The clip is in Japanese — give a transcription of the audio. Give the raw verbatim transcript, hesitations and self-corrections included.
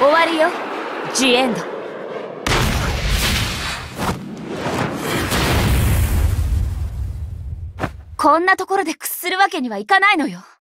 終わりよ、ジエンド。こんなところで屈するわけにはいかないのよ。